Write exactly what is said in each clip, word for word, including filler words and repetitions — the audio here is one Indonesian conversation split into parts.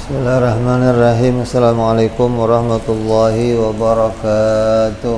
Bismillahirrahmanirrahim. Assalamualaikum warahmatullahi wabarakatuh.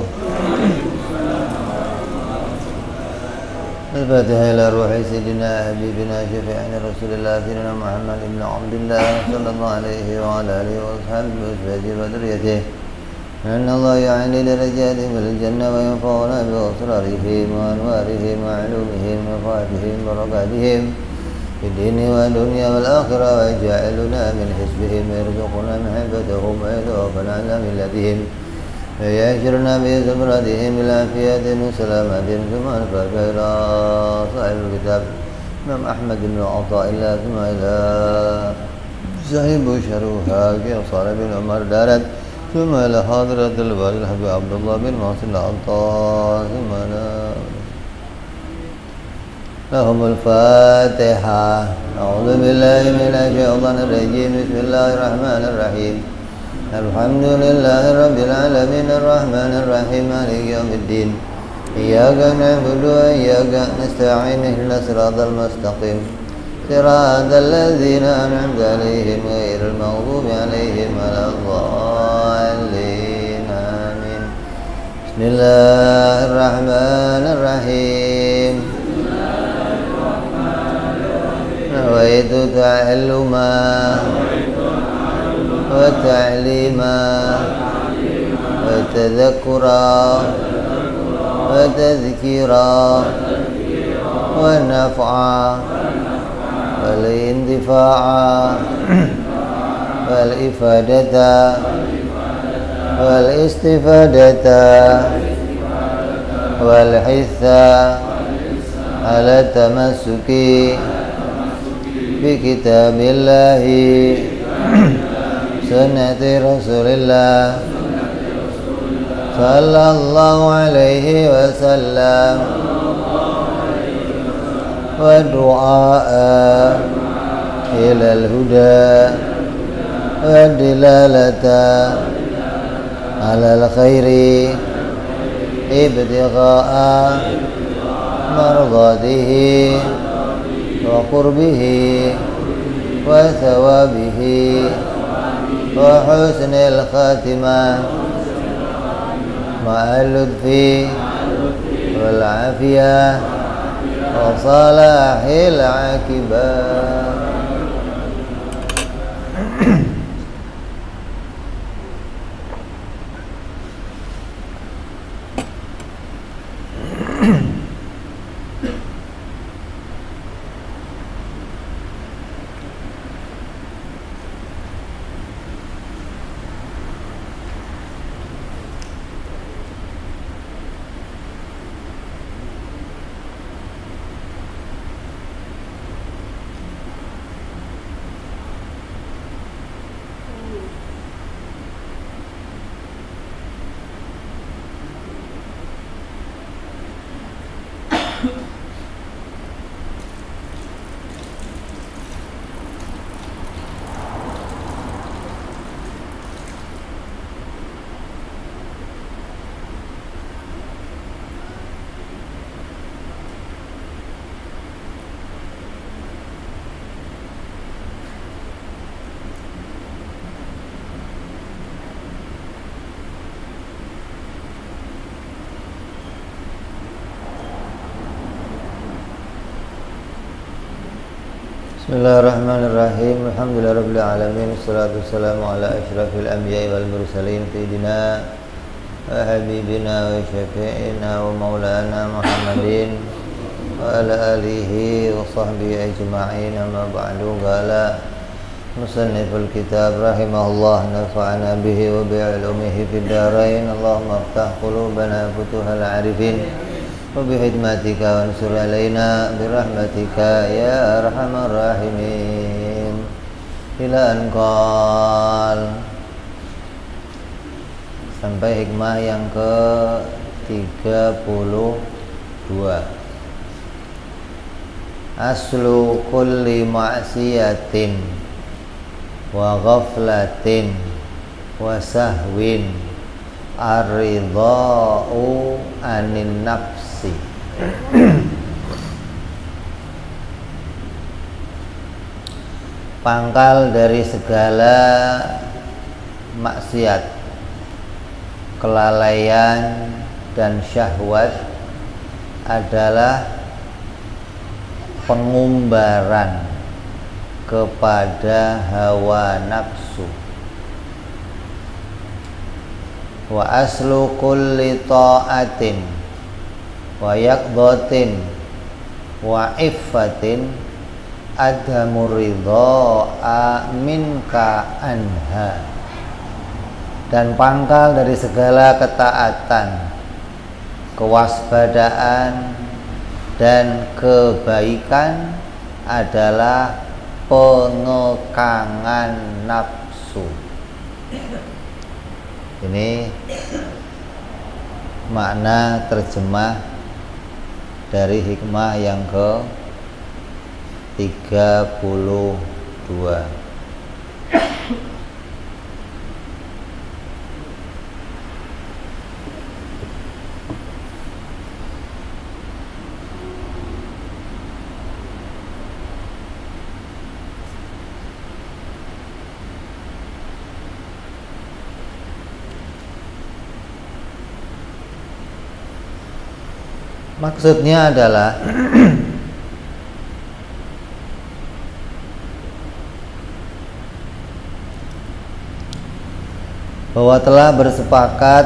Al-Fatiha ila ruhi sayyidina habibina syafi'ina rasulillah sayyidina Muhammad ibn Abdullah sallallahu alaihi wa ala alihi wa ashabihi wa ashabihi wa dhurriyyatihi. Inna Allah ya'ni darajatihim fil jannah wa yanfa'una bi asrarihim wa anwarihim wa 'ulumihim wa fawaidihim wa barakatihim في الدين والدنيا والآخرة ويجعلنا من حزبهم ويرزقنا محبتهم ويتوفنا على ملتهم ويحشرنا بزمرتهم بالعافية وسلامة ثم نفرج إلى صاحب الكتاب إمام أحمد بن عطاء الله ثم إلى صاحب شروها كأصال بن عمر دارت ثم إلى حاضرة الوالد الحبيب عبد الله بن محسن العطاء ثم إلى لهم الفاتحة. أعوذ بالله من الشيطان الرجيم. بسم الله الرحمن الرحيم. الحمد لله رب العالمين الرحمن الرحيم مالك يوم الدين. إياك نعبد وإياك نستعين اهدنا الصراط المستقيم صراط الذين أنعمت عليهم غير المغضوب عليهم ولا الضالين آمين. بسم الله الرحمن الرحيم. نويت تعلما وتعليما وتذكرا وتذكيرا ونفعا والانتفاعا والإفادة والاستفادة والحثا على التمسك بكتاب الله سنة رسول الله صلى الله عليه وسلم ودعاء إلى الهدى والدلالة على الخير ابتغاء مرضاته وقربه وثوابه وحسن الخاتمة مع اللطف والعافية وصلاح العاقبة. Bismillahirrahmanirrahim. Alhamdulillahirabbil alamin. Wassalatu wassalamu ala asyrafil anbiya'i wal mursalin sayyidina wa habibina wa syafi'ina wa maulana Muhammadin wa ala alihi wa sahbihi ajma'in. Amma ba'du. Qala musanniful kitab rahimahullah nafa'ana bihi wa bi'ulumihi fid dharain. Allahumma iftah qulubana futuhal arifin وبحكمتك وانصر علينا برحمتك يا أرحم الراحمين. إلى أن قال, sampai hikmah yang ke tiga puluh dua. Aslu kulli ma'siyatin wa ghaflatin wa sahwin ar-ridha'u anin nafsi. pangkal dari segala maksiat, kelalaian dan syahwat adalah pengumbaran kepada hawa nafsu. Wa aslu kulli ta'atin wa yaqdatin wa iffatin adamu ridha'a minka anha. Dan pangkal dari segala ketaatan, kewaspadaan dan kebaikan adalah pengekangan nafsu. Ini makna terjemah dari hikmah yang ke tiga puluh dua. Maksudnya adalah bahwa telah bersepakat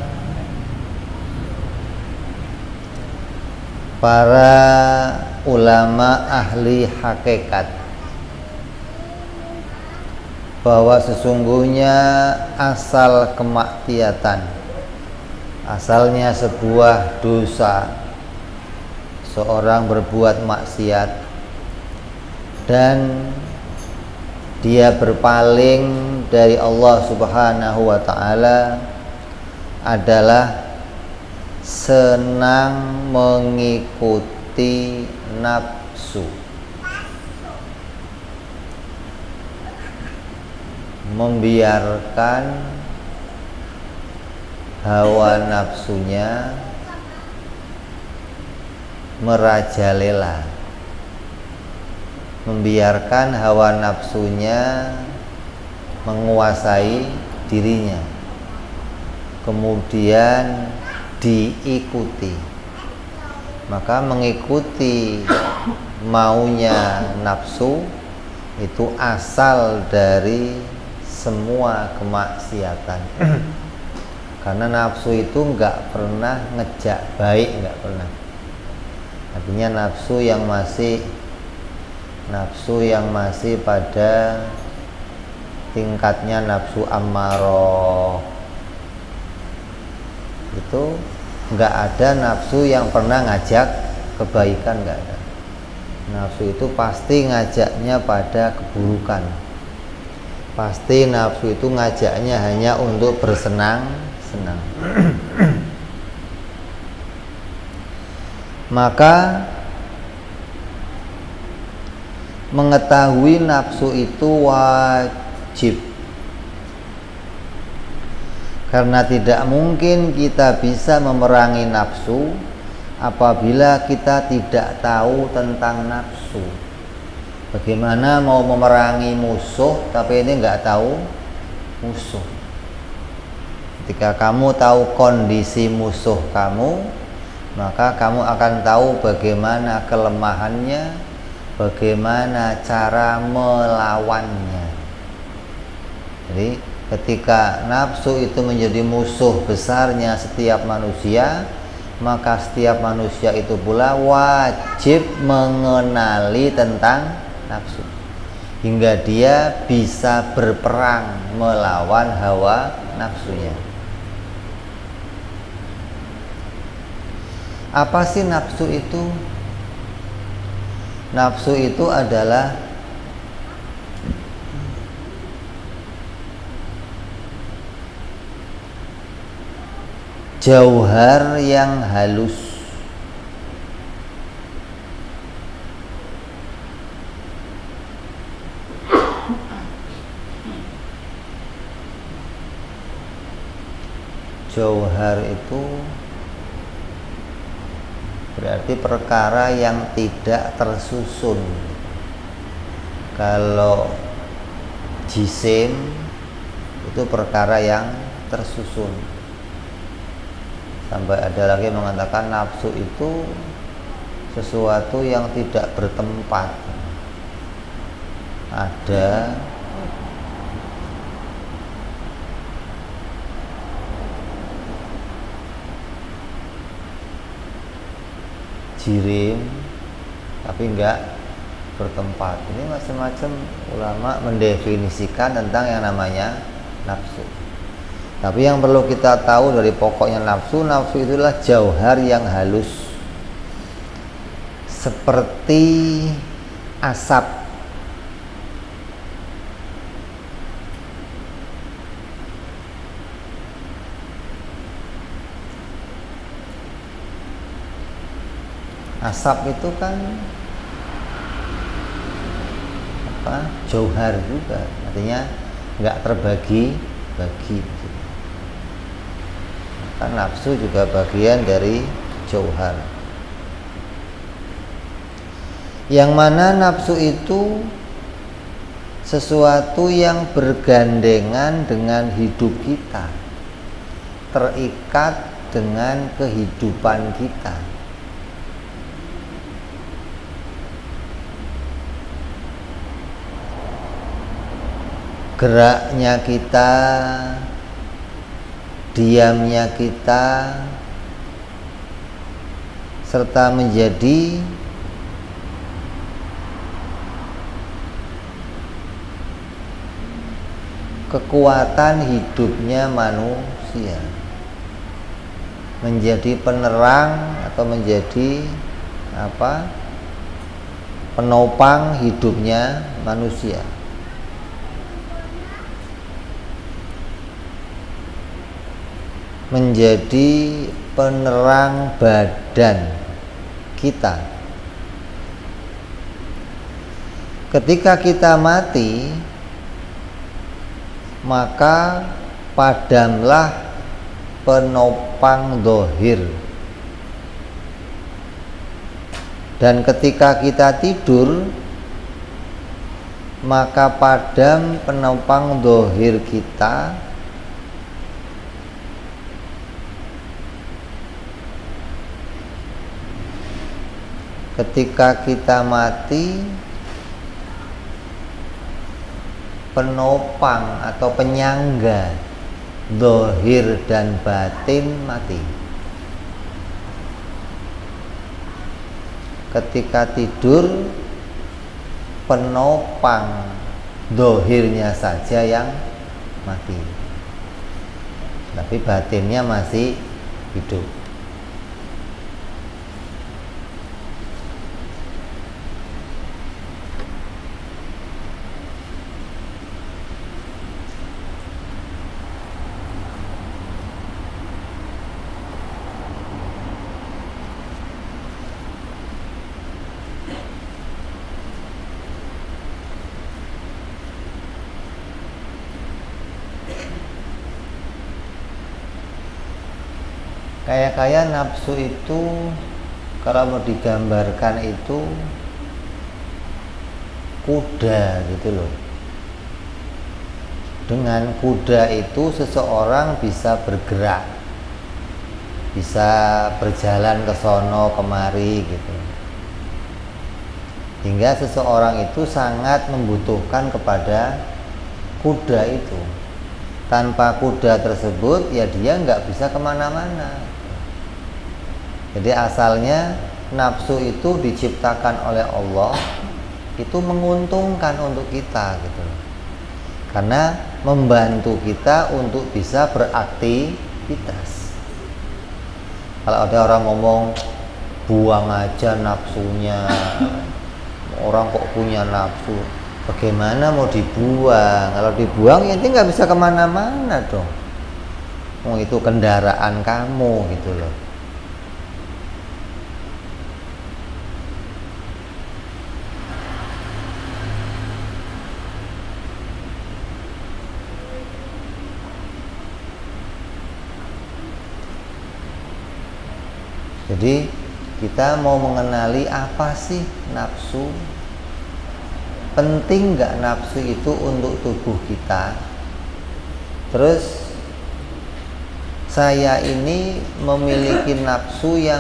para ulama ahli hakikat bahwa sesungguhnya asal kemaksiatan, asalnya sebuah dosa, seorang berbuat maksiat dan dia berpaling dari Allah Subhanahu wa ta'ala adalah senang mengikuti nafsu, membiarkan hawa nafsunya merajalela, membiarkan hawa nafsunya menguasai dirinya, kemudian diikuti. Maka mengikuti maunya nafsu itu asal dari semua kemaksiatan. Karena nafsu itu nggak pernah ngejak baik, nggak pernah. Artinya nafsu yang masih nafsu yang masih pada tingkatnya nafsu ammaroh, itu nggak ada nafsu yang pernah ngajak kebaikan, nggak ada. Nafsu itu pasti ngajaknya pada keburukan. Pasti nafsu itu ngajaknya hanya untuk bersenang-senang. Maka mengetahui nafsu itu wajib, karena tidak mungkin kita bisa memerangi nafsu apabila kita tidak tahu tentang nafsu. Bagaimana mau memerangi musuh tapi ini nggak tahu musuh? Ketika kamu tahu kondisi musuh kamu, maka kamu akan tahu bagaimana kelemahannya, bagaimana cara melawannya. Jadi ketika nafsu itu menjadi musuh besarnya setiap manusia, maka setiap manusia itu pula wajib mengenali tentang nafsu, hingga dia bisa berperang melawan hawa nafsunya. Apa sih nafsu itu? Nafsu itu adalah jauhar yang halus, jauhar itu berarti perkara yang tidak tersusun. Kalau jisim itu perkara yang tersusun. Sampai ada lagi mengatakan nafsu itu sesuatu yang tidak bertempat. Ada jirim tapi enggak bertempat. Ini macam-macam ulama mendefinisikan tentang yang namanya nafsu. Tapi yang perlu kita tahu dari pokoknya nafsu, nafsu itulah jauhar yang halus seperti asap. Asap itu kan apa? Jauhar juga, artinya nggak terbagi-bagi. Kan nafsu juga bagian dari jauhar. Yang mana nafsu itu sesuatu yang bergandengan dengan hidup kita, terikat dengan kehidupan kita. Geraknya kita, diamnya kita, serta menjadi kekuatan hidupnya manusia, menjadi penerang atau menjadi apa? Penopang hidupnya manusia. Menjadi penerang badan kita. Ketika kita mati, maka padamlah penopang zahir. Dan ketika kita tidur, maka padam penopang zahir kita. Ketika kita mati, penopang atau penyangga zahir dan batin mati. Ketika tidur, penopang zahirnya saja yang mati, tapi batinnya masih hidup. Kayak-kayak nafsu itu kalau mau digambarkan itu kuda gitu loh. Dengan kuda itu seseorang bisa bergerak, bisa berjalan ke sono kemari gitu. Hingga seseorang itu sangat membutuhkan kepada kuda itu. Tanpa kuda tersebut ya dia nggak bisa kemana-mana. Jadi asalnya nafsu itu diciptakan oleh Allah itu menguntungkan untuk kita gitu, karena membantu kita untuk bisa beraktivitas. Kalau ada orang ngomong buang aja nafsunya, orang kok punya nafsu, bagaimana mau dibuang? Kalau dibuang ya nanti nggak bisa kemana-mana dong. Oh, itu kendaraan kamu gitu loh. Jadi kita mau mengenali apa sih nafsu, penting nggak nafsu itu untuk tubuh kita? Terus saya ini memiliki nafsu yang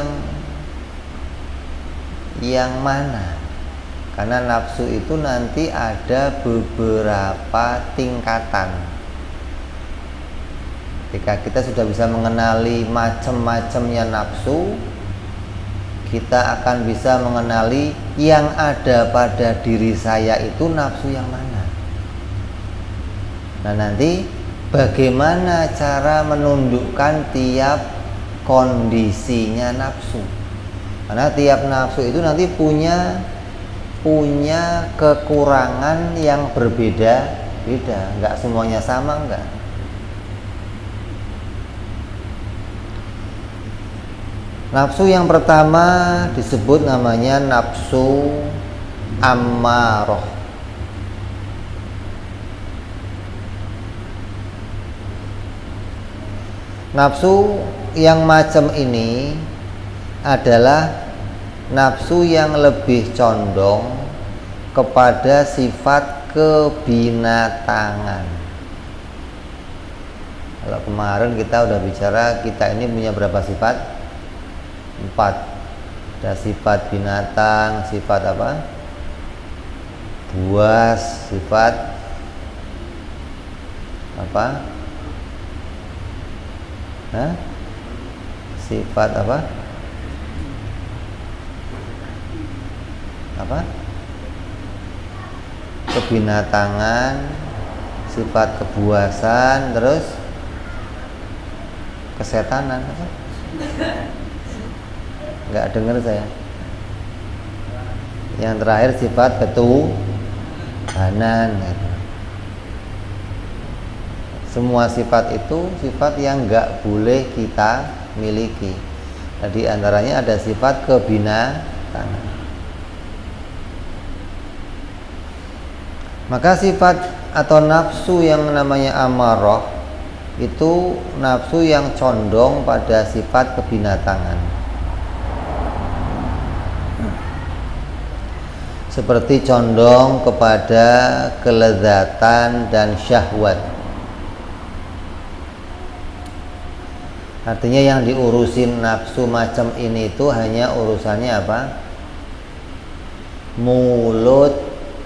yang mana? Karena nafsu itu nanti ada beberapa tingkatan. Ketika kita sudah bisa mengenali macam-macamnya nafsu, kita akan bisa mengenali yang ada pada diri saya itu nafsu yang mana. Nah, nanti bagaimana cara menundukkan tiap kondisinya nafsu? Karena tiap nafsu itu nanti punya punya kekurangan yang berbeda-beda, nggak semuanya sama, enggak. Nafsu yang pertama disebut namanya nafsu ammarah. Nafsu yang macam ini adalah nafsu yang lebih condong kepada sifat kebinatangan. Kalau kemarin kita udah bicara, kita ini punya berapa sifat? Empat. Ada sifat binatang, sifat apa? Buas, sifat apa? Hah? Sifat apa? Apa? Kebinatangan, sifat kebuasan, terus kesetanan apa? Nggak dengar saya. Yang terakhir sifat ketuhanan. Semua sifat itu sifat yang nggak boleh kita miliki. Jadi antaranya ada sifat kebinatangan. Maka sifat atau nafsu yang namanya amarah itu nafsu yang condong pada sifat kebinatangan. Seperti condong kepada kelezatan dan syahwat. Artinya yang diurusin nafsu macam ini itu hanya urusannya apa? Mulut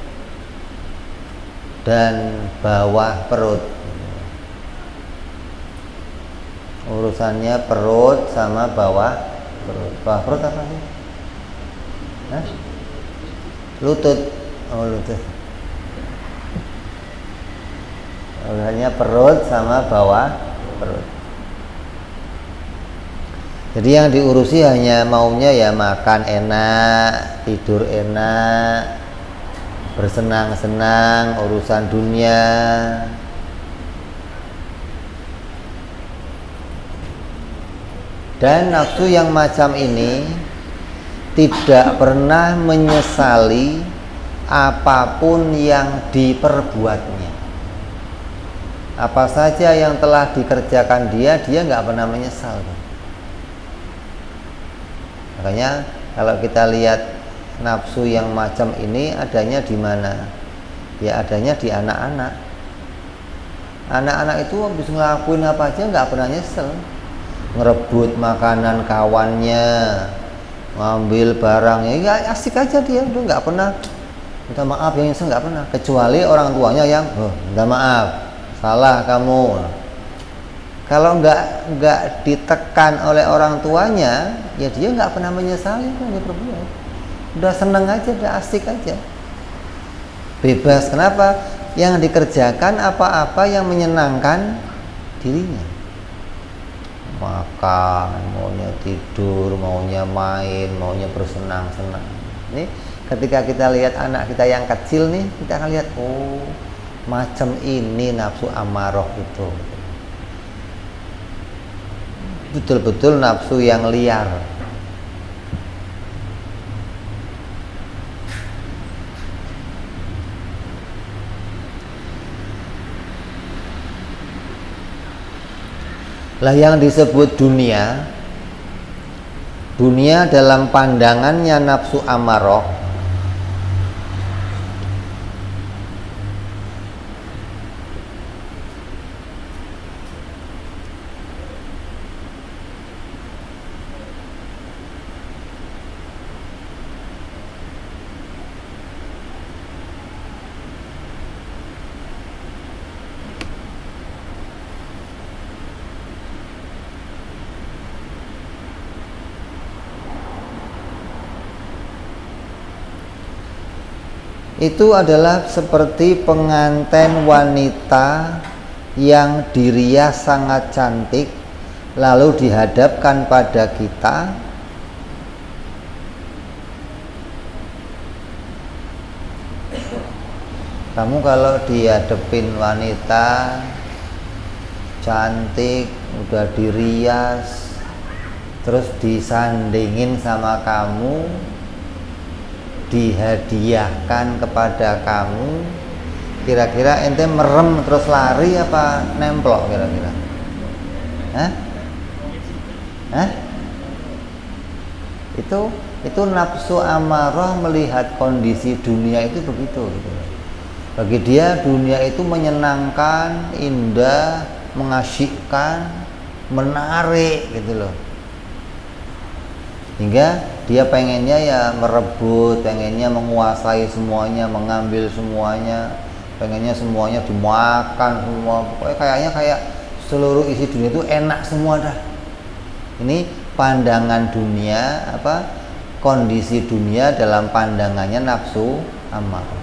dan bawah perut. Urusannya perut sama bawah perut. Bawah perut apa sih? Hah? Lutut. Oh, lutut. Urusannya perut sama bawah perut. Jadi yang diurusi hanya maunya ya makan enak, tidur enak, bersenang-senang, urusan dunia. Dan nafsu yang macam ini tidak pernah menyesali apapun yang diperbuatnya. Apa saja yang telah dikerjakan dia, dia nggak pernah menyesal. Makanya kalau kita lihat nafsu yang macam ini adanya di mana? Ya adanya di anak-anak. Anak-anak itu habis ngelakuin apa aja nggak pernah nyesel. Ngerebut makanan kawannya, ngambil barangnya, ya asik aja dia, udah nggak pernah minta maaf, yang nyesel nggak pernah. Kecuali orang tuanya yang, oh, minta maaf, salah kamu. Kalau nggak nggak ditekan oleh orang tuanya, ya dia nggak pernah menyesali kan dia berbuat. Udah seneng aja, udah asik aja, bebas. Kenapa? Yang dikerjakan apa-apa yang menyenangkan dirinya. Makan, maunya tidur, maunya main, maunya bersenang-senang. Ini ketika kita lihat anak kita yang kecil nih, kita akan lihat, oh macam ini nafsu amarah itu. Betul-betul nafsu yang liar. Lah yang disebut dunia, dunia dalam pandangannya nafsu amarah itu adalah seperti pengantin wanita yang dirias sangat cantik lalu dihadapkan pada kita. Kamu kalau dihadapin wanita cantik udah dirias terus disandingin sama kamu, dihadiahkan kepada kamu, kira-kira ente merem terus lari apa nemplok kira-kira? Hah? Hah? Itu itu nafsu amarah melihat kondisi dunia itu begitu gitu. Bagi dia dunia itu menyenangkan, indah, mengasyikkan, menarik gitu loh. Hingga dia pengennya ya merebut, pengennya menguasai semuanya, mengambil semuanya, pengennya semuanya dimakan semua. Pokoknya kayaknya kayak seluruh isi dunia itu enak semua dah. Ini pandangan dunia, apa kondisi dunia dalam pandangannya nafsu amarah.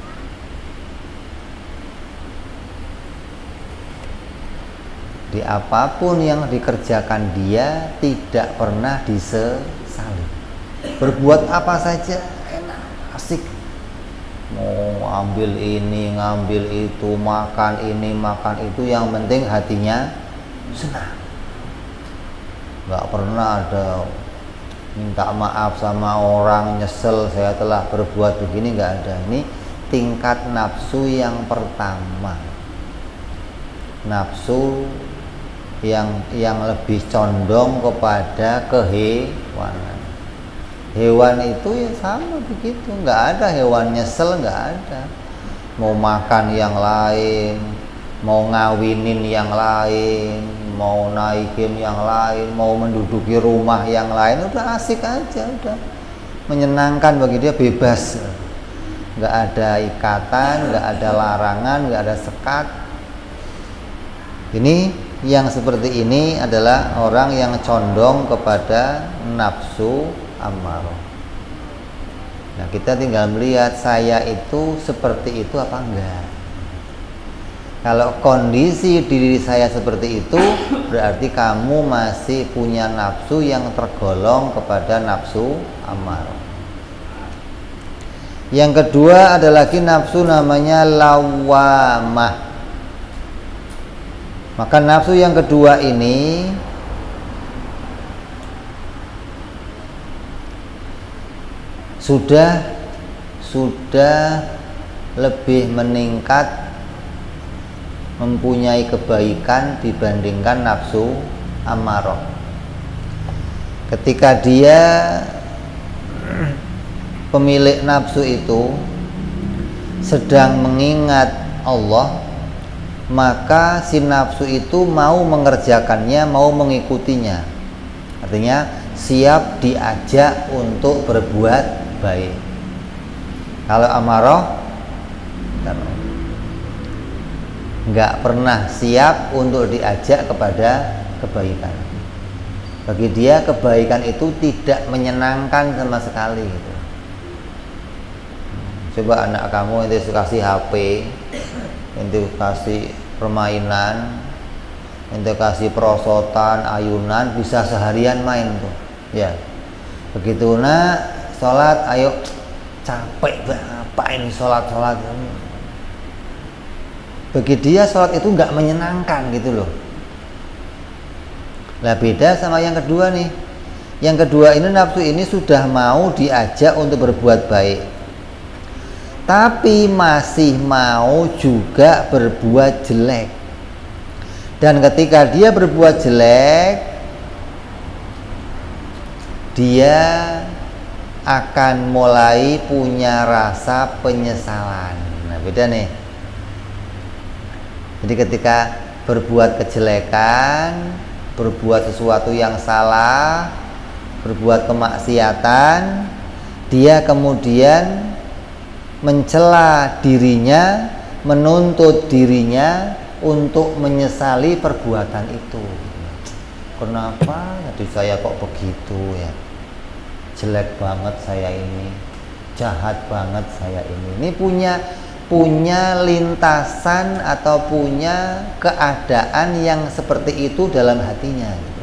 Di apapun yang dikerjakan dia tidak pernah disesali. Berbuat apa saja enak, asik. Mau ambil ini, ngambil itu, makan ini, makan itu, yang penting hatinya senang. Gak pernah ada minta maaf sama orang, nyesel saya telah berbuat begini, gak ada. Ini tingkat nafsu yang pertama. Nafsu yang yang lebih condong kepada kehewanan. Hewan itu ya sama begitu, nggak ada hewan nyesel, nggak ada. Mau makan yang lain, mau ngawinin yang lain, mau naikin yang lain, mau menduduki rumah yang lain, udah asik aja, udah menyenangkan bagi dia, bebas, nggak ada ikatan, nggak ada larangan, nggak ada sekat. Ini yang seperti ini adalah orang yang condong kepada nafsu amarah. Nah, kita tinggal melihat saya itu seperti itu apa enggak. Kalau kondisi diri saya seperti itu, berarti kamu masih punya nafsu yang tergolong kepada nafsu amarah. Yang kedua ada lagi nafsu namanya lawamah. Maka nafsu yang kedua ini sudah sudah lebih meningkat, mempunyai kebaikan dibandingkan nafsu amarah. Ketika dia pemilik nafsu itu sedang mengingat Allah, maka si nafsu itu mau mengerjakannya, mau mengikutinya. Artinya siap diajak untuk berbuat baik. Kalau amarah nggak pernah siap untuk diajak kepada kebaikan. Bagi dia kebaikan itu tidak menyenangkan sama sekali gitu. Coba anak kamu itu kasih H P, ente kasih permainan, ente kasih perosotan, ayunan, bisa seharian main tuh, ya. Begitu nak sholat, ayo capek apa ini sholat sholat. Bagi dia sholat itu nggak menyenangkan gitu loh. Lah beda sama yang kedua nih. Yang kedua ini nafsu ini sudah mau diajak untuk berbuat baik, tapi masih mau juga berbuat jelek. Dan ketika dia berbuat jelek, dia akan mulai punya rasa penyesalan. Nah beda nih. Jadi ketika berbuat kejelekan, berbuat sesuatu yang salah, berbuat kemaksiatan, dia kemudian mencela dirinya, menuntut dirinya untuk menyesali perbuatan itu. Kenapa jadi saya kok begitu ya? Jelek banget saya ini. jahat banget saya ini. Ini punya punya lintasan atau punya keadaan yang seperti itu dalam hatinya gitu.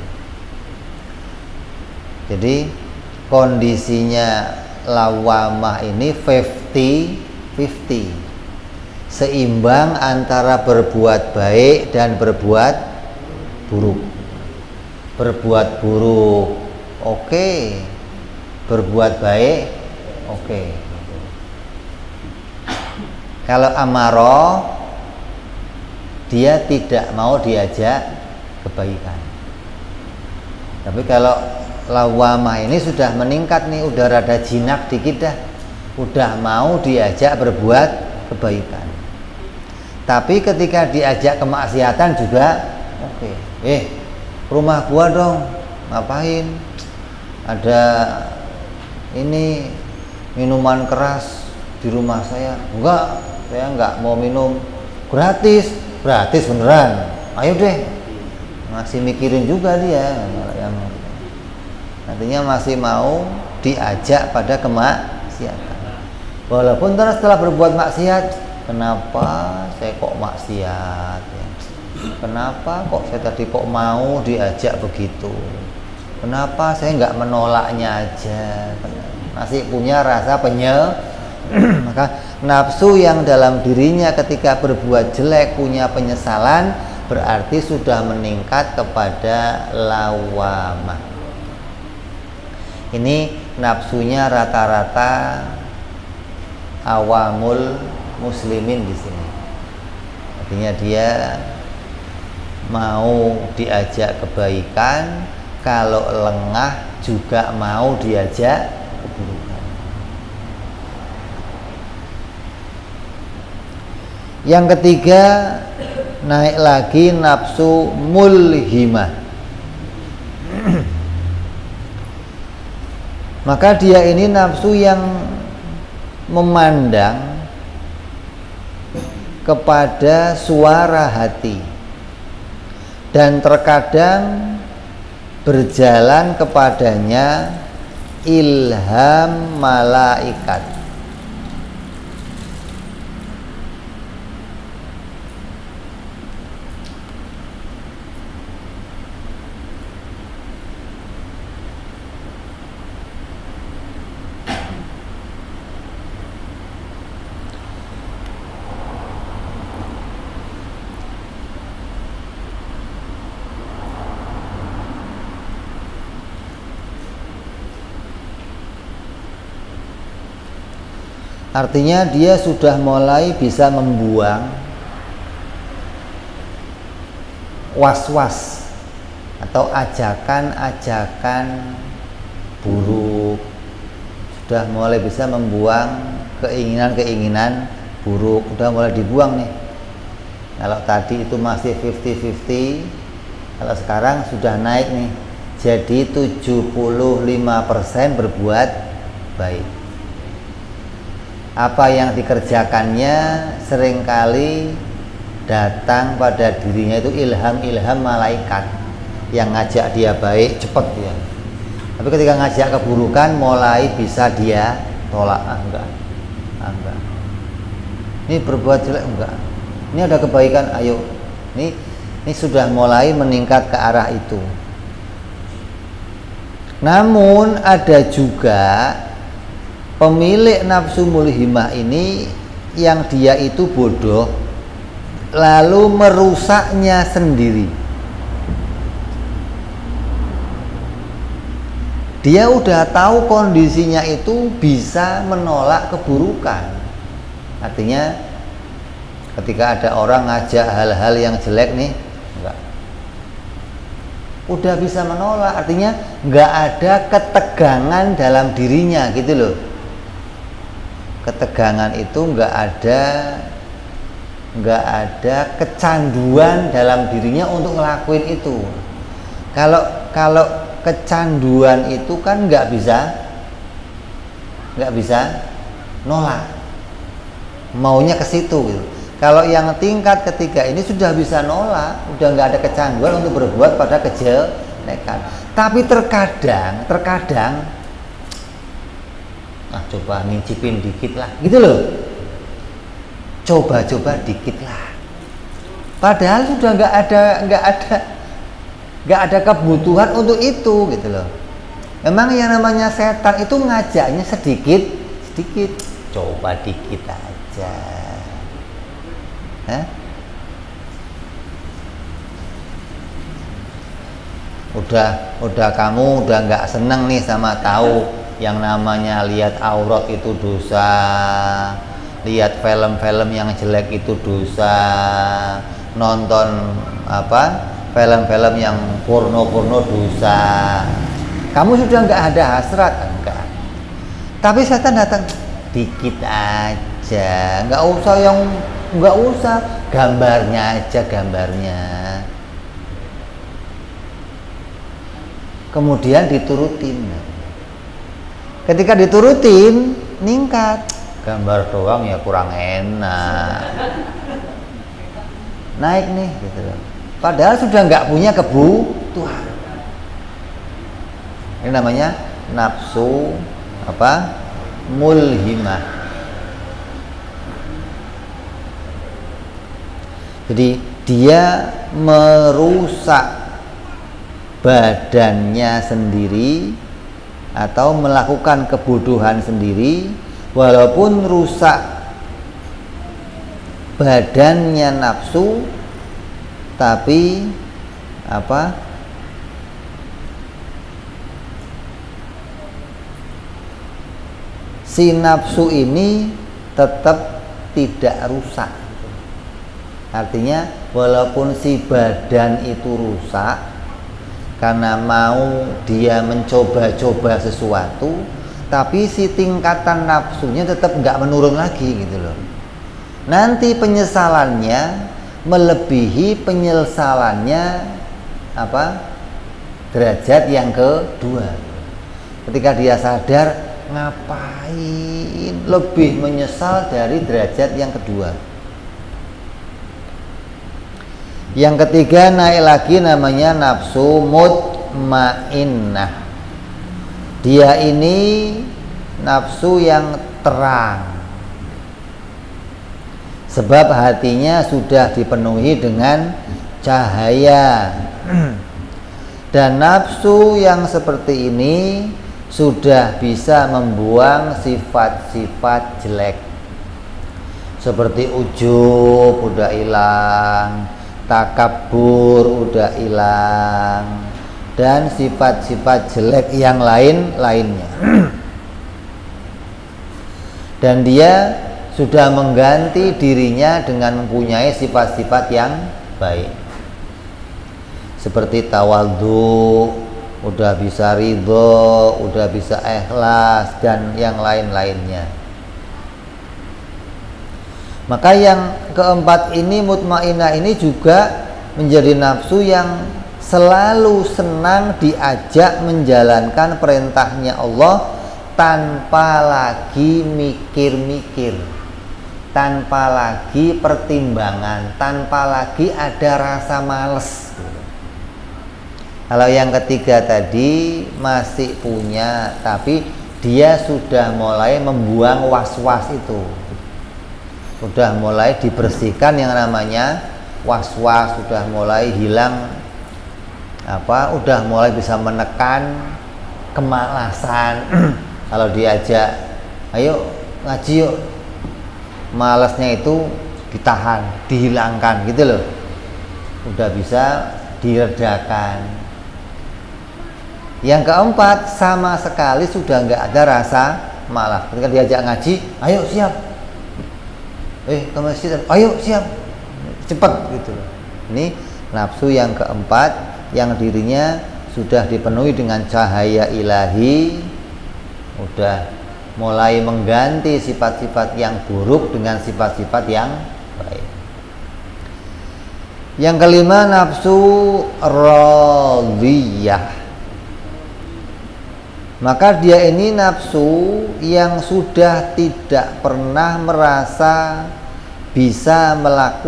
Jadi kondisinya lawamah ini lima puluh lima puluh, seimbang antara berbuat baik dan berbuat buruk. Berbuat buruk oke, okay. Berbuat baik oke, okay. Kalau amarah, dia tidak mau diajak kebaikan. Tapi kalau lawamah ini sudah meningkat nih, udah rada jinak dikit dah, udah mau diajak berbuat kebaikan. Tapi ketika diajak kemaksiatan juga oke, okay. eh rumah gua dong, ngapain? Ada ini minuman keras di rumah saya. Enggak, saya enggak mau minum, gratis, gratis beneran. Ayo deh, masih mikirin juga dia, yang nantinya masih mau diajak pada kemaksiatan. Walaupun terus setelah berbuat maksiat, kenapa saya kok maksiat? Ya? Kenapa kok saya tadi kok mau diajak begitu? Kenapa saya nggak menolaknya aja? Masih punya rasa penye. Maka nafsu yang dalam dirinya ketika berbuat jelek punya penyesalan, berarti sudah meningkat kepada lawamah. Ini nafsunya rata-rata awamul muslimin di sini. Artinya dia mau diajak kebaikan, kalau lengah juga mau diajak keburukan. Yang ketiga, naik lagi nafsu mulhimah. Maka dia ini nafsu yang memandang kepada suara hati dan terkadang berjalan kepadanya ilham malaikat. Artinya dia sudah mulai bisa membuang was-was atau ajakan-ajakan buruk, sudah mulai bisa membuang keinginan-keinginan buruk, sudah mulai dibuang nih. Kalau tadi itu masih lima puluh lima puluh, kalau sekarang sudah naik nih jadi tujuh puluh lima persen berbuat baik. Apa yang dikerjakannya seringkali datang pada dirinya itu ilham-ilham malaikat yang ngajak dia baik, cepat dia. Tapi ketika ngajak keburukan mulai bisa dia tolak. Ah enggak, ah, enggak. Ini berbuat jelek enggak. Ini ada kebaikan, ayo. Ini ini sudah mulai meningkat ke arah itu. Namun ada juga pemilik nafsu mulhimah ini yang dia itu bodoh, lalu merusaknya sendiri. Dia udah tahu kondisinya itu bisa menolak keburukan. Artinya ketika ada orang ngajak hal-hal yang jelek nih, enggak, udah bisa menolak. Artinya nggak ada ketegangan dalam dirinya gitu loh. Ketegangan itu nggak ada nggak ada kecanduan dalam dirinya untuk ngelakuin itu. Kalau kalau kecanduan itu kan nggak bisa nggak bisa nolak, maunya ke situ gitu. Kalau yang tingkat ketiga ini sudah bisa nolak, udah nggak ada kecanduan untuk berbuat pada kejelekan. Tapi terkadang terkadang ah coba ngicipin dikit lah, gitu loh. Coba-coba dikit lah. Padahal sudah nggak ada nggak ada nggak ada kebutuhan untuk itu, gitu loh. Memang yang namanya setan itu ngajaknya sedikit sedikit, coba dikit aja. Hah? Udah udah kamu udah nggak seneng nih sama tahu yang namanya lihat aurat itu dosa, lihat film-film yang jelek itu dosa, nonton apa film-film yang porno-porno dosa. Kamu sudah nggak ada hasrat, enggak. Tapi setan datang dikit aja, nggak usah yang nggak usah gambarnya aja gambarnya. Kemudian diturutin. Ketika diturutin, ningkat. Gambar doang ya kurang enak. Naik nih, gitu loh. Padahal sudah nggak punya kebutuhan. Ini namanya nafsu apa? Mulhimah. Jadi dia merusak badannya sendiri atau melakukan kebodohan sendiri, walaupun rusak badannya nafsu, tapi apa si nafsu ini tetap tidak rusak. Artinya walaupun si badan itu rusak karena mau dia mencoba-coba sesuatu, tapi si tingkatan nafsunya tetap nggak menurun lagi, gitu loh. Nanti penyesalannya melebihi penyesalannya apa derajat yang kedua. Ketika dia sadar, ngapain lebih menyesal dari derajat yang kedua. Yang ketiga naik lagi, namanya nafsu mutmainnah. Dia ini nafsu yang terang, sebab hatinya sudah dipenuhi dengan cahaya. Dan nafsu yang seperti ini sudah bisa membuang sifat-sifat jelek, seperti ujub udah hilang, takabur udah hilang, dan sifat-sifat jelek yang lain-lainnya. Dan dia sudah mengganti dirinya dengan mempunyai sifat-sifat yang baik, seperti tawadhu, udah bisa ridho, udah bisa ikhlas, dan yang lain-lainnya. Maka yang keempat ini, mutmainnah ini juga menjadi nafsu yang selalu senang diajak menjalankan perintahnya Allah tanpa lagi mikir-mikir, tanpa lagi pertimbangan, tanpa lagi ada rasa males. Kalau yang ketiga tadi masih punya, tapi dia sudah mulai membuang was-was itu, sudah mulai dibersihkan yang namanya was-was, sudah mulai hilang apa, udah mulai bisa menekan kemalasan. Kalau diajak ayo ngaji yuk, malasnya itu ditahan, dihilangkan, gitu loh, udah bisa diredakan. Yang keempat, sama sekali sudah nggak ada rasa malas. Ketika diajak ngaji, ayo siap, eh ke masjid, ayo siap, cepat, gitu loh. Ini nafsu yang keempat, yang dirinya sudah dipenuhi dengan cahaya ilahi, udah mulai mengganti sifat-sifat yang buruk dengan sifat-sifat yang baik. Yang kelima, nafsu radhiyah. Maka dia ini nafsu yang sudah tidak pernah merasa bisa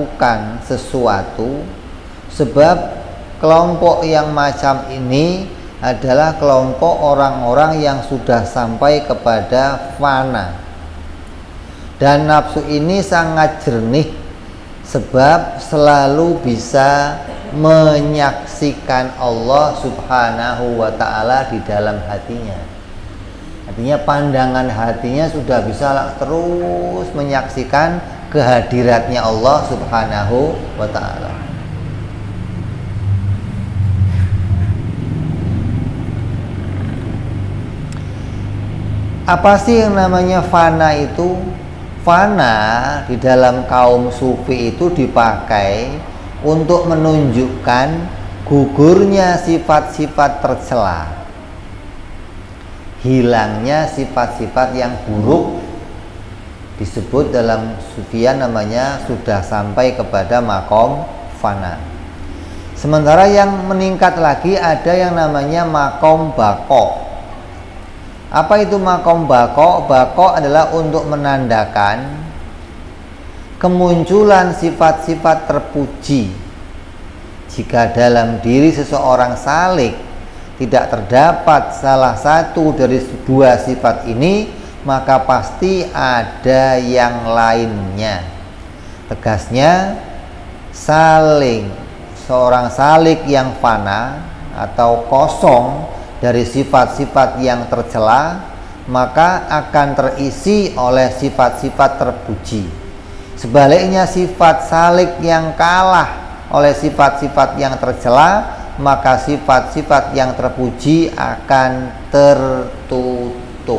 melakukan sesuatu, sebab kelompok yang macam ini adalah kelompok orang-orang yang sudah sampai kepada fana. Dan nafsu ini sangat jernih sebab selalu bisa menyaksikan Allah Subhanahu wa ta'ala di dalam hatinya. Artinya pandangan hatinya sudah bisa terus menyaksikan kehadiratnya Allah Subhanahu wa ta'ala. Apa sih yang namanya fana itu? Fana di dalam kaum sufi itu dipakai untuk menunjukkan gugurnya sifat-sifat tercela, hilangnya sifat-sifat yang buruk. Disebut dalam sufian namanya sudah sampai kepada makom fana. Sementara yang meningkat lagi ada yang namanya makom bako. Apa itu makom bako? Bako adalah untuk menandakan kemunculan sifat-sifat terpuji. Jika dalam diri seseorang salik tidak terdapat salah satu dari dua sifat ini, maka pasti ada yang lainnya. Tegasnya, saling seorang salik yang fana atau kosong dari sifat-sifat yang tercela, maka akan terisi oleh sifat-sifat terpuji. Sebaliknya, sifat salik yang kalah oleh sifat-sifat yang tercela, maka sifat-sifat yang terpuji akan tertutup.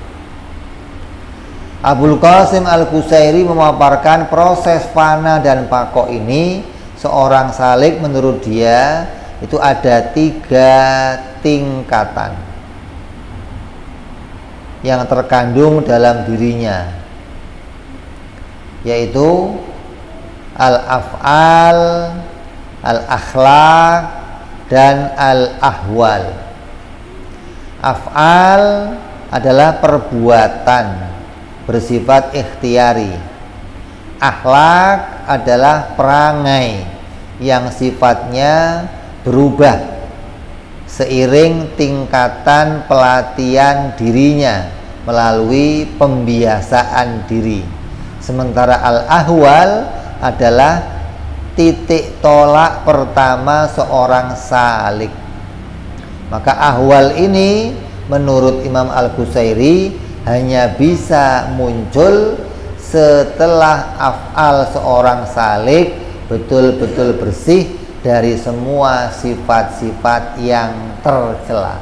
Abul Qasim Al-Qusairi memaparkan proses fana dan bako ini. Seorang salik menurut dia itu ada tiga tingkatan yang terkandung dalam dirinya, yaitu al-af'al, al-akhlaq, dan al-ahwal. Af'al adalah perbuatan bersifat ikhtiari. Akhlak adalah perangai yang sifatnya berubah seiring tingkatan pelatihan dirinya melalui pembiasaan diri. Sementara al-ahwal adalah titik tolak pertama seorang salik. Maka ahwal ini menurut Imam Al-Qusairi hanya bisa muncul setelah af'al seorang salik betul-betul bersih dari semua sifat-sifat yang tercela.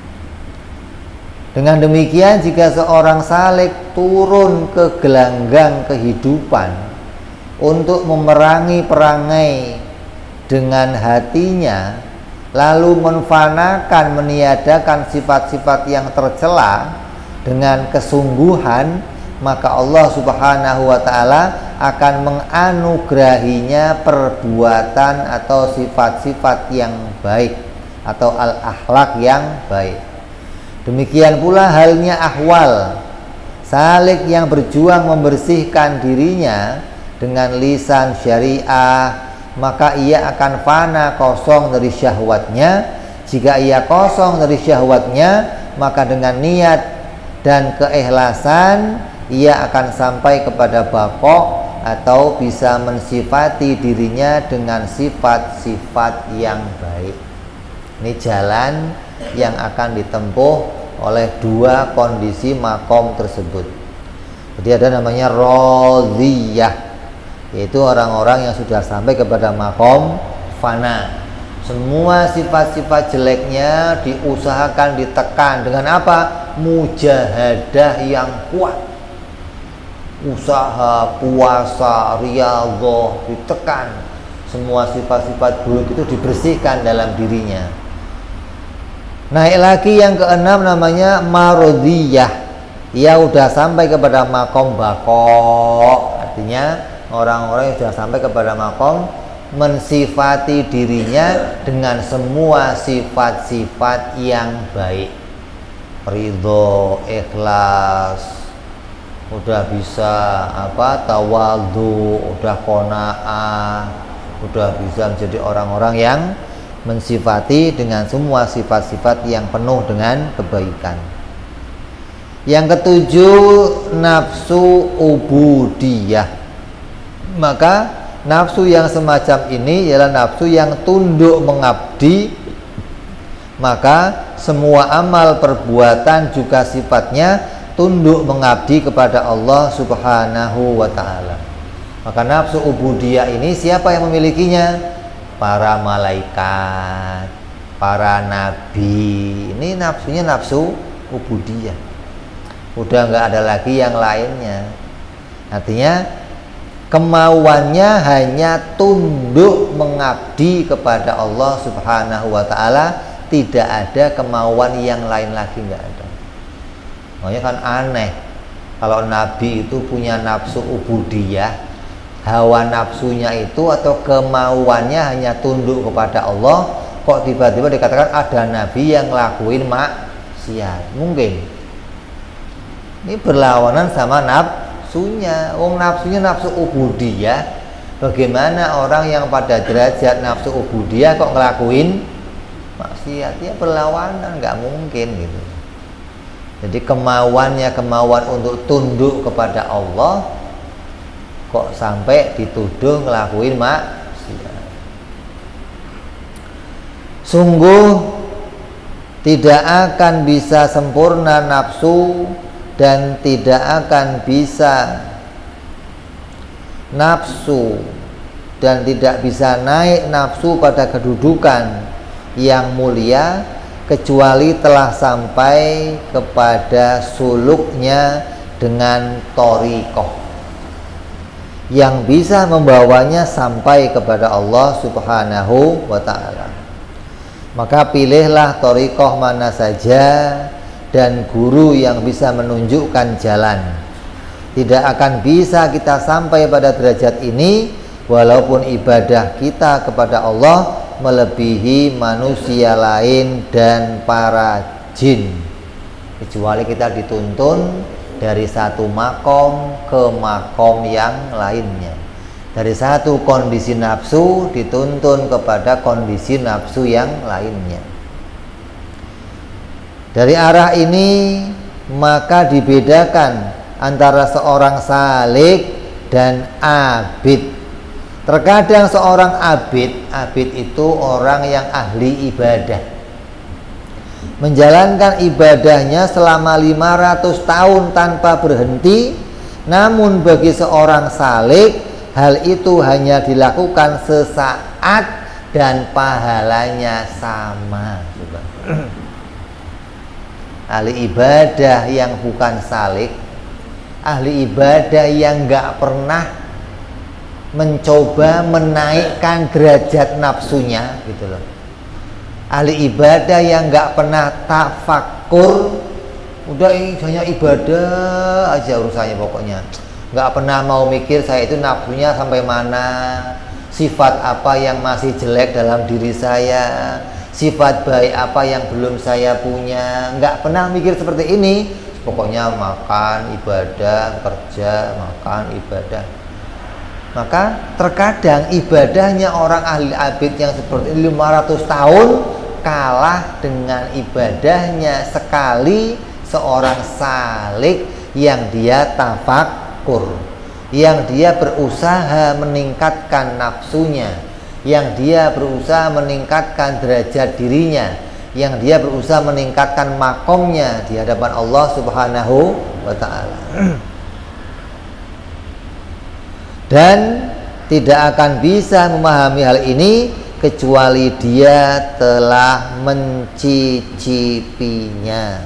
Dengan demikian, jika seorang salik turun ke gelanggang kehidupan untuk memerangi perangai dengan hatinya, lalu menfanakan, meniadakan sifat-sifat yang tercela dengan kesungguhan, maka Allah Subhanahu wa ta'ala akan menganugerahinya perbuatan atau sifat-sifat yang baik atau al-akhlak yang baik. Demikian pula halnya ahwal. Salik yang berjuang membersihkan dirinya dengan lisan syariah, maka ia akan fana, kosong dari syahwatnya. Jika ia kosong dari syahwatnya, maka dengan niat dan keikhlasan ia akan sampai kepada bako atau bisa mensifati dirinya dengan sifat-sifat yang baik. Ini jalan yang akan ditempuh oleh dua kondisi makom tersebut. Jadi ada namanya rodhiyah, yaitu orang-orang yang sudah sampai kepada makom fana. Semua sifat-sifat jeleknya diusahakan ditekan dengan apa? Mujahadah yang kuat. Usaha, puasa, riyadhah ditekan. Semua sifat-sifat buruk itu dibersihkan dalam dirinya. Naik lagi yang keenam namanya marodiyah. Ia sudah sampai kepada makom bako. Artinya orang-orang yang sudah sampai kepada makom mensifati dirinya dengan semua sifat-sifat yang baik. Ridho, ikhlas, udah bisa apa tawadhu, udah qanaah, udah bisa menjadi orang-orang yang mensifati dengan semua sifat-sifat yang penuh dengan kebaikan. Yang ketujuh, nafsu ubudiyah. Maka nafsu yang semacam ini ialah nafsu yang tunduk mengabdi. Maka semua amal perbuatan juga sifatnya tunduk mengabdi kepada Allah Subhanahu wa ta'ala. Maka nafsu ubudiyah ini siapa yang memilikinya? Para malaikat, para nabi. Ini nafsunya nafsu ubudiyah. Udah nggak ada lagi yang lainnya. Artinya kemauannya hanya tunduk mengabdi kepada Allah Subhanahu wa ta'ala. Tidak ada kemauan yang lain lagi, nggak ada. Makanya kan aneh kalau nabi itu punya nafsu ubudiyah, hawa nafsunya itu atau kemauannya hanya tunduk kepada Allah, kok tiba-tiba dikatakan ada nabi yang ngelakuin maksiat? Mungkin ini berlawanan sama nafsunya. Wong nafsunya nafsu ubudiyah, bagaimana orang yang pada derajat nafsu ubudiyah kok ngelakuin maksiat? Ya berlawanan, nggak mungkin gitu. Jadi kemauannya kemauan untuk tunduk kepada Allah, kok sampai dituduh ngelakuin maksiat. Sungguh tidak akan bisa sempurna nafsu dan tidak akan bisa nafsu dan tidak bisa naik nafsu pada kedudukan yang mulia kecuali telah sampai kepada suluknya dengan thariqah yang bisa membawanya sampai kepada Allah Subhanahu wa ta'ala. Maka pilihlah thariqah mana saja dan guru yang bisa menunjukkan jalan. Tidak akan bisa kita sampai pada derajat ini walaupun ibadah kita kepada Allah melebihi manusia lain dan para jin, kecuali kita dituntun dari satu makom ke makom yang lainnya, dari satu kondisi nafsu dituntun kepada kondisi nafsu yang lainnya. Dari arah ini maka dibedakan antara seorang salik dan abid. Terkadang seorang abid, abid itu orang yang ahli ibadah, menjalankan ibadahnya selama lima ratus tahun tanpa berhenti. Namun bagi seorang salik, hal itu hanya dilakukan sesaat dan pahalanya sama. Ahli ibadah yang bukan salik, ahli ibadah yang gak pernah mencoba menaikkan derajat nafsunya gitu loh. Ahli ibadah yang nggak pernah tafakur, udah ini hanya ibadah aja urusannya pokoknya, nggak pernah mau mikir saya itu nafsunya sampai mana, sifat apa yang masih jelek dalam diri saya, sifat baik apa yang belum saya punya. Nggak pernah mikir seperti ini, pokoknya makan ibadah, kerja makan ibadah. Maka terkadang ibadahnya orang ahli abid yang seperti ini lima ratus tahun kalah dengan ibadahnya sekali seorang salik yang dia tafakur, yang dia berusaha meningkatkan nafsunya, yang dia berusaha meningkatkan derajat dirinya, yang dia berusaha meningkatkan makomnya di hadapan Allah Subhanahu wa ta'ala. Dan tidak akan bisa memahami hal ini kecuali dia telah mencicipinya.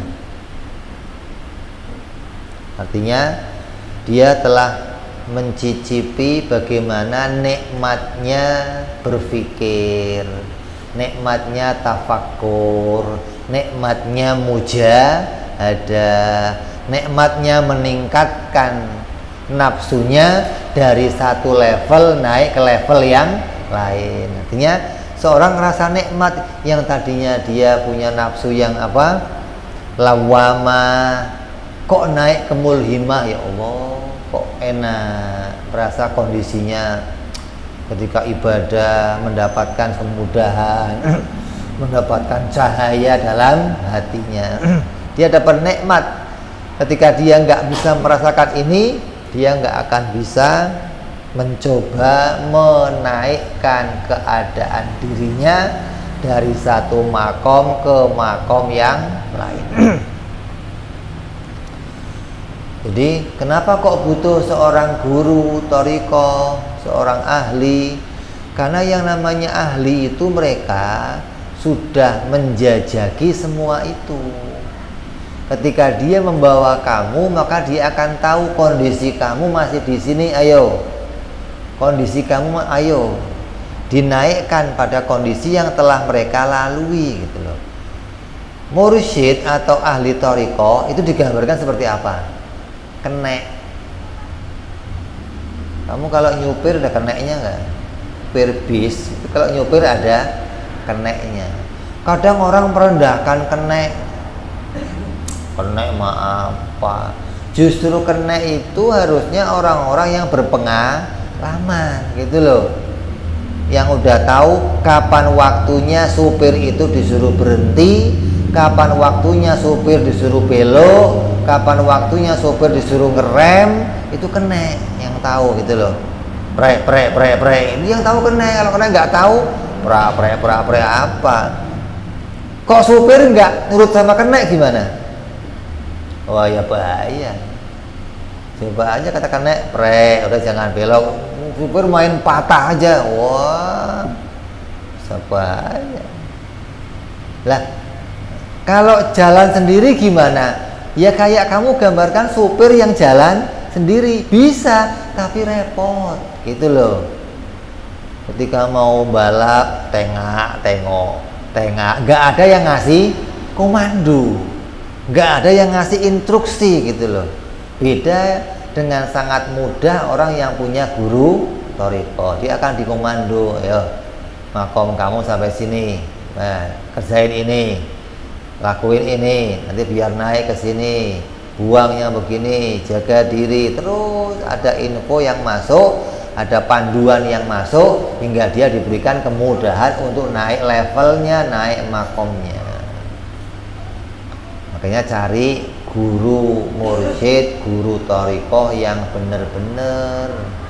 Artinya dia telah mencicipi bagaimana nikmatnya berpikir, nikmatnya tafakur, nikmatnya mujahadah, nikmatnya meningkatkan nafsunya dari satu level naik ke level yang lain. Artinya seorang ngerasa nikmat yang tadinya dia punya nafsu yang apa, lawama, kok naik ke mulhimah, ya Allah kok enak, merasa kondisinya ketika ibadah mendapatkan kemudahan, mendapatkan cahaya dalam hatinya. Dia dapat nikmat. Ketika dia nggak bisa merasakan ini, dia nggak akan bisa mencoba menaikkan keadaan dirinya dari satu makom ke makom yang lain. Jadi kenapa kok butuh seorang guru thariqah, seorang ahli? Karena yang namanya ahli itu mereka sudah menjajaki semua itu. Ketika dia membawa kamu, maka dia akan tahu kondisi kamu masih di sini. Ayo, kondisi kamu, ayo dinaikkan pada kondisi yang telah mereka lalui, gitu loh. Mursyid atau ahli thariqah itu digambarkan seperti apa? Kenek. Kamu kalau nyupir ada keneknya nggak? Supir bis, kalau nyupir ada keneknya. Kadang orang merendahkan kenek. Kenek mah apa? Justru kenek itu harusnya orang-orang yang berpengalaman, gitu loh. Yang udah tahu kapan waktunya supir itu disuruh berhenti, kapan waktunya supir disuruh belok, kapan waktunya supir disuruh ngerem, itu kenek yang tahu, gitu loh. Pre pre pre pre ini yang tahu kenek. Kalau kenek nggak tahu, pra pre pra pre apa? Kok supir nggak nurut sama kenek gimana? Wah, ya bahaya. Coba aja kata kenek, pre, udah jangan belok. Supir main patah aja, wah, bahaya. Lah, kalau jalan sendiri gimana? Ya kayak kamu gambarkan supir yang jalan sendiri bisa, tapi repot, gitu loh. Ketika mau balap, tengah, tengok, tengah, nggak ada yang ngasih komando, nggak ada yang ngasih instruksi, gitu loh. Beda dengan sangat mudah orang yang punya guru thariqah, dia akan dikomando, ayo makom kamu sampai sini, nah, kerjain ini, lakuin ini, nanti biar naik ke sini, buangnya begini, jaga diri. Terus ada info yang masuk, ada panduan yang masuk, hingga dia diberikan kemudahan untuk naik levelnya, naik makomnya. Makanya cari guru mursyid, guru thariqah yang benar-benar.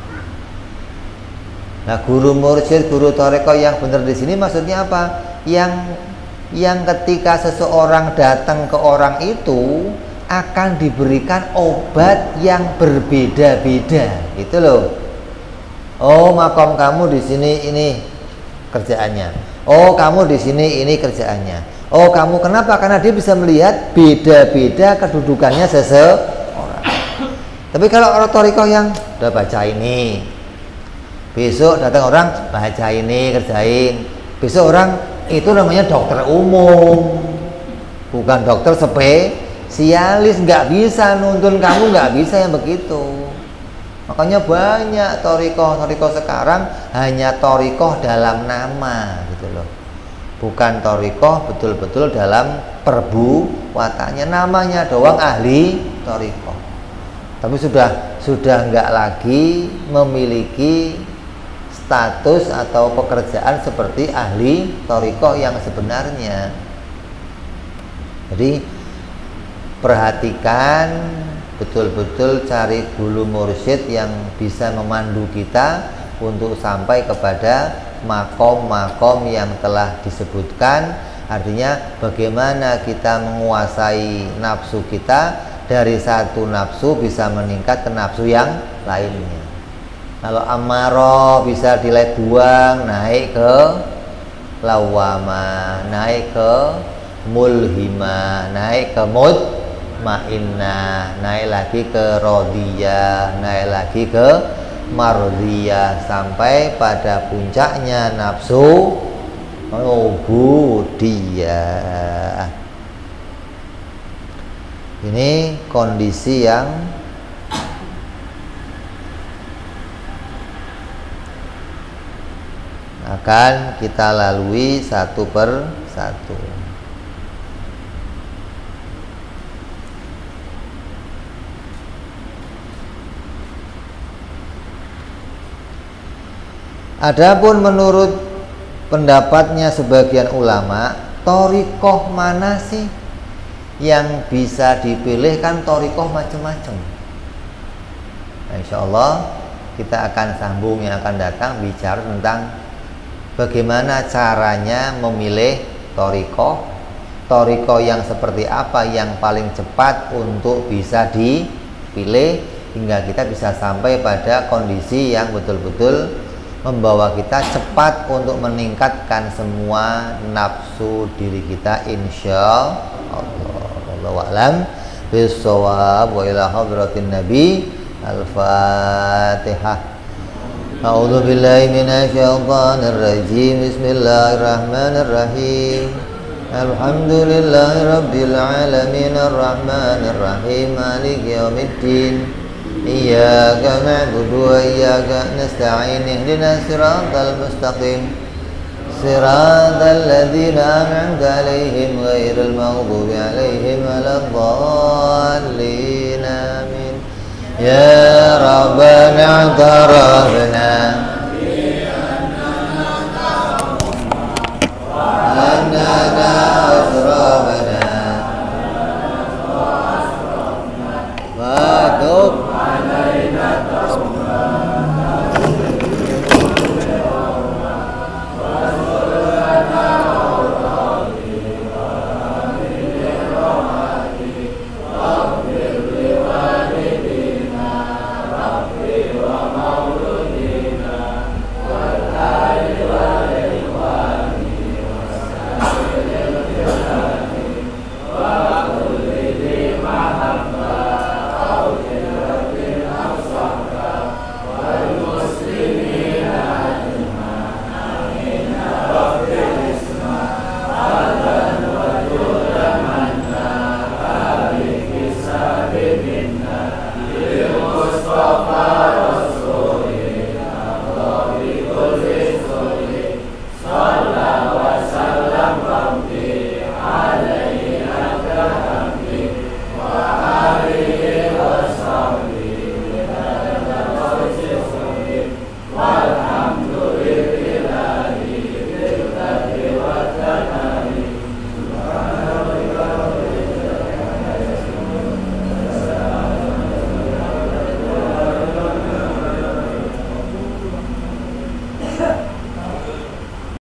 Nah, guru mursyid, guru thariqah yang benar di sini maksudnya apa? Yang yang ketika seseorang datang ke orang itu akan diberikan obat yang berbeda-beda, gitu loh. Oh, makom kamu di sini ini kerjaannya. Oh, kamu di sini ini kerjaannya. Oh, kamu kenapa? Karena dia bisa melihat beda-beda kedudukannya seseorang. Tapi kalau orang thariqah yang udah baca ini, besok datang orang baca ini, kerjain. Besok orang itu namanya dokter umum, bukan dokter spesialis. Nggak bisa nuntun kamu, nggak bisa yang begitu. Makanya banyak thariqah thariqah sekarang hanya thariqah dalam nama, gitu loh. Bukan thariqah betul-betul dalam perbuatannya, namanya doang ahli thariqah. Tapi sudah sudah nggak lagi memiliki status atau pekerjaan seperti ahli thariqah yang sebenarnya. Jadi perhatikan betul-betul, cari guru mursyid yang bisa memandu kita untuk sampai kepada makom-makom yang telah disebutkan. Artinya bagaimana kita menguasai nafsu kita, dari satu nafsu bisa meningkat ke nafsu yang lainnya. Kalau amarah bisa dilai buang, naik ke lawamah, naik ke mulhimah, naik ke mutmainnah, naik lagi ke rodiyah, naik lagi ke mardiyah, sampai pada puncaknya nafsu ubudiyah. Ini kondisi yang akan kita lalui satu per satu. Adapun menurut pendapatnya sebagian ulama, thoriqoh mana sih yang bisa dipilih? Kan thoriqoh macam-macam. Nah, insya Allah kita akan sambung yang akan datang bicara tentang bagaimana caranya memilih thoriqoh, thoriqoh yang seperti apa yang paling cepat untuk bisa dipilih hingga kita bisa sampai pada kondisi yang betul-betul membawa kita cepat untuk meningkatkan semua nafsu diri kita, insya Allah. Wallahu a'lam bishawab. Wa ila hadratin nabi. Al-Fatihah. A'udzu billahi minasyaitonir rajim. Bismillahirrahmanirrahim. Alhamdulillahi rabbil alamin arrahmanir rahim maliki yaumiddin. Iyyaka na'budu wa iyyaka nasta'in. Ihdinas siratal mustaqim. Siratal ladzina an'amta 'alaihim ghairil maghdubi 'alaihim waladdallin. Amin. Ya Rabbana i'tarafna